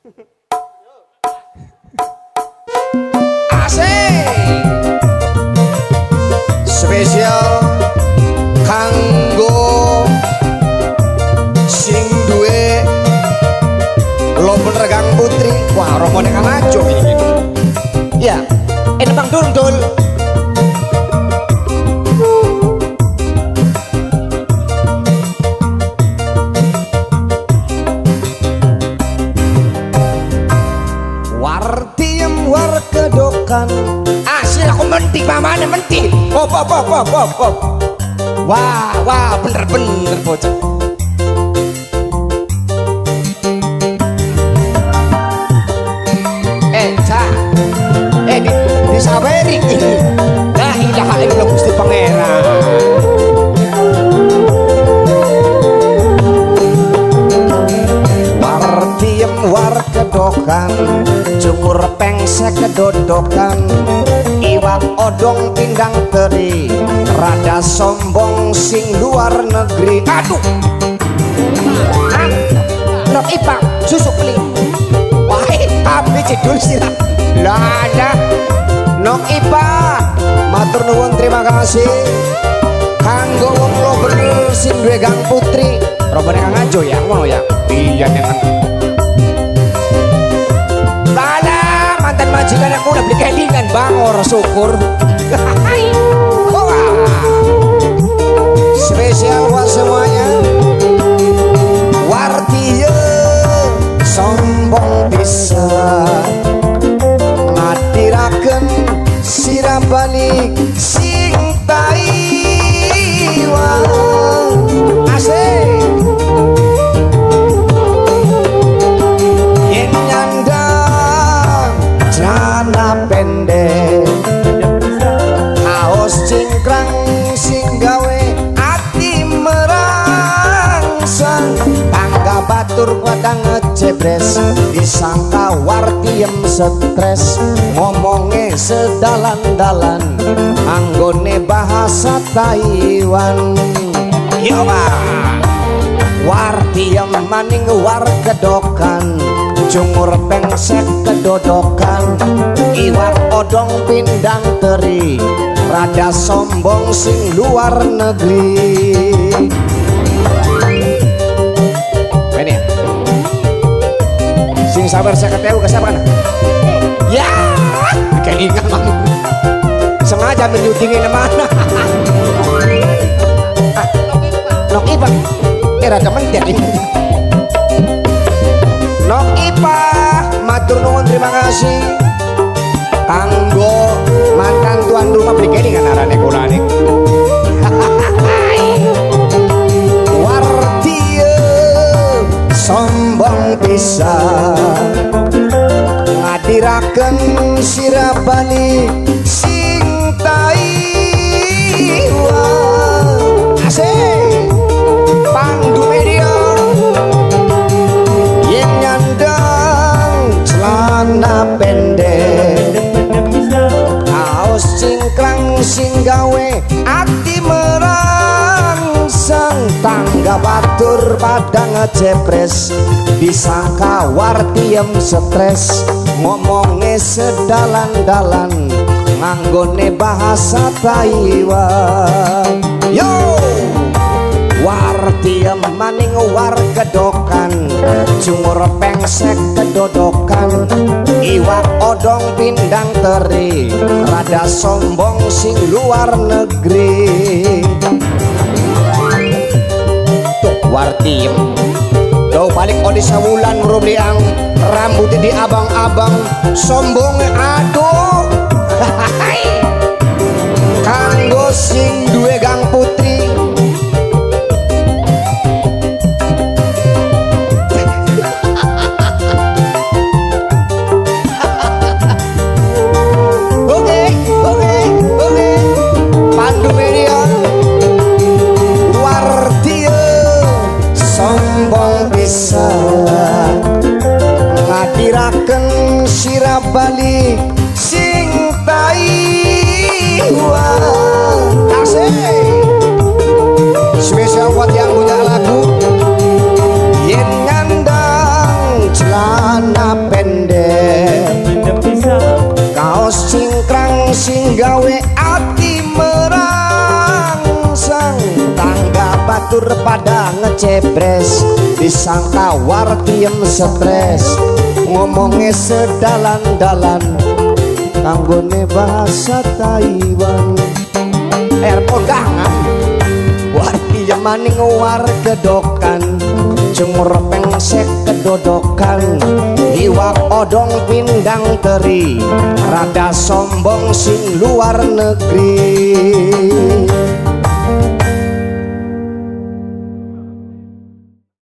Asik. Spesial kanggo sing duwe lo bener Kang Putri. Wah, romone Kang Ajo iki. Ya, Bang Dul. War kedokan asil aku mentik mamane mentik pop. Wah bener bocah. Di saberi ini la ilaha illallah Gusti Pangeran. War kedokan jumur pengsek kedodokan iwak odong pindang teri rada sombong sing luar negeri. Aduh nok ipa susu beli wah tapi cidul sila lada nok ipa matur nuwun terima kasih kanggo wong lo bener sing duwe Kang Putri robane Kang Ajo ya ngono ya. Iya nemen mantan majikan aku udah beli kelingan bangor syukur. Spesial buat semuanya. Wartiye sombong bisa ngadiraken sirah balik sing Taiwan. Asik. Pendek kaos cingkrang sing gawe ati merangsang tangga batur pada ngejebres disangka wartiem stres ngomongnya sedalan-dalan anggone bahasa Taiwan. Yo wartiem maning war kedokan jumur pengsek kedodokan iwak odong pindang teri rada sombong sing luar negeri. Ini sing sabar saya ketemu ke siapa? Ya kayak ingat sengaja menyutingin mana nok ipa rada mentek nok ipa matur nuwun terima kasih kanggo mantan tuan rumah beli kelingan arane kulane. Wartiye sombong pisan ngadiraken sirah balik sing Taiwan. Asik Pandu Media yang nyandang celana pendek kaos cingkrang sing gawe ati merangsang tangga batur pada ngejepres disangka wartiem stres ngomongnya sedalan-dalan nganggone bahasa Taiwan. Yo wartiem maning war kedokan jumur pengsek kedodokan iwak odong pindang teri rada sombong sing luar negeri. Tuh wartiem tuh balik odi sawulan rubliang rambutnya di abang-abang sombong aduh. Kanggo sing duwe Kang Putri Pandu Media wartiye sombong bisa ngadiraken sirah balik sing Taiwan. Asik spesial buat yang punya lagu yen nyandang celana pendek kaos cingkrang sing gawe ati merangsang tangga batur pada ngecepres disangka war diem stres ngomongnya sedalan-dalan kanggone bahasa Taiwan airport gangan war diem maning war gedokan jemur pengsek kedodokan iwak odong pindang teri rada sombong sing luar negeri